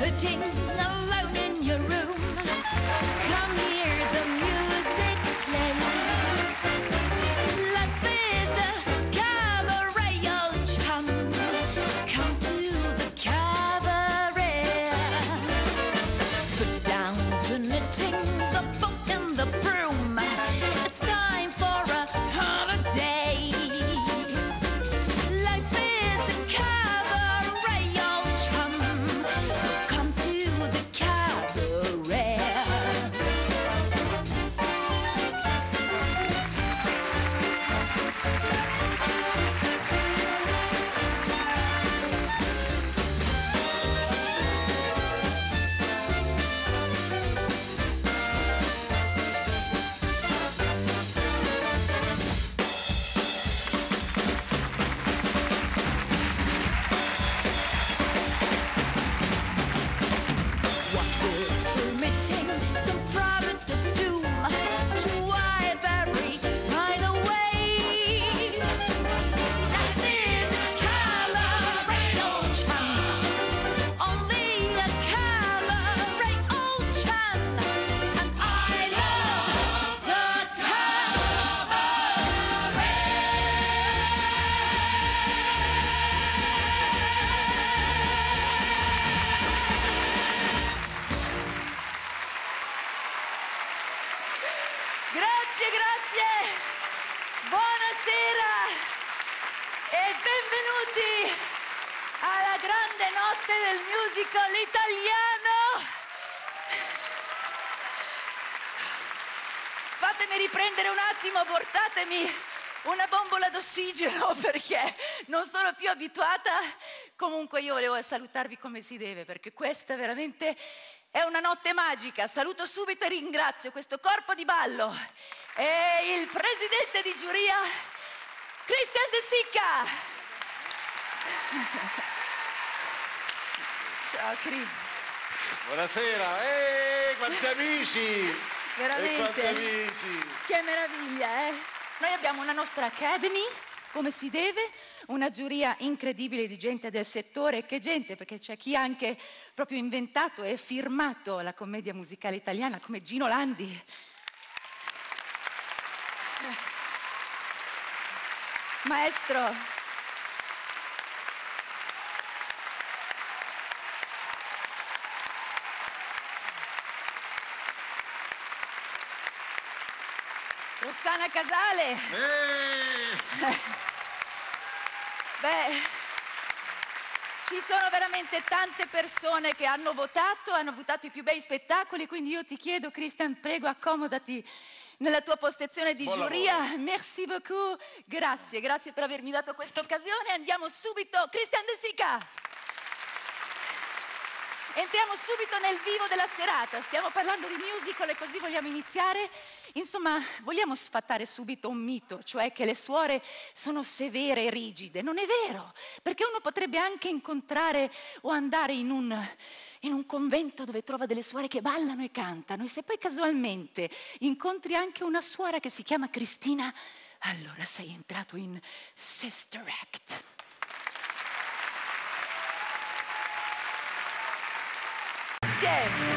sitting alone in your room. Come here, the music plays. Life is a cabaret, old chum. Come to the cabaret. Put down to knitting, the book and the broom. It's time for a holiday. Life is a cabaret, old chum. So come to the cabaret. What is permitting some prophet of doom to wipe every smile away? Life is a cabaret, old chum. Only a cabaret, old chum. And I love the Grazie, grazie. Buonasera e benvenuti alla grande notte del musical italiano. Fatemi riprendere un attimo, portatemi una bombola d'ossigeno perché non sono più abituata. Comunque io volevo salutarvi come si deve perché questa veramente è una notte magica. Saluto subito e ringrazio questo corpo di ballo e il presidente di giuria, Christian De Sica. Ciao Chris. Buonasera, quanti amici! Veramente. E quanti amici! Che meraviglia, eh? Noi abbiamo una nostra academy, come si deve, una giuria incredibile di gente del settore. Che gente, perché c'è chi ha anche proprio inventato e firmato la commedia musicale italiana, come Gino Landi. Maestro. Rossana Casale. Beh, ci sono veramente tante persone che hanno votato i più bei spettacoli, quindi io ti chiedo, Christian, prego, accomodati nella tua postazione di Buon giuria. lavoro. Merci beaucoup. Grazie, grazie per avermi dato questa occasione. Andiamo subito, Christian De Sica. Entriamo subito nel vivo della serata. Stiamo parlando di musical e così vogliamo iniziare. Insomma, vogliamo sfatare subito un mito, cioè che le suore sono severe e rigide. Non è vero, perché uno potrebbe anche incontrare o andare in un convento dove trova delle suore che ballano e cantano. E se poi casualmente incontri anche una suora che si chiama Cristina, allora sei entrato in Sister Act. Grazie.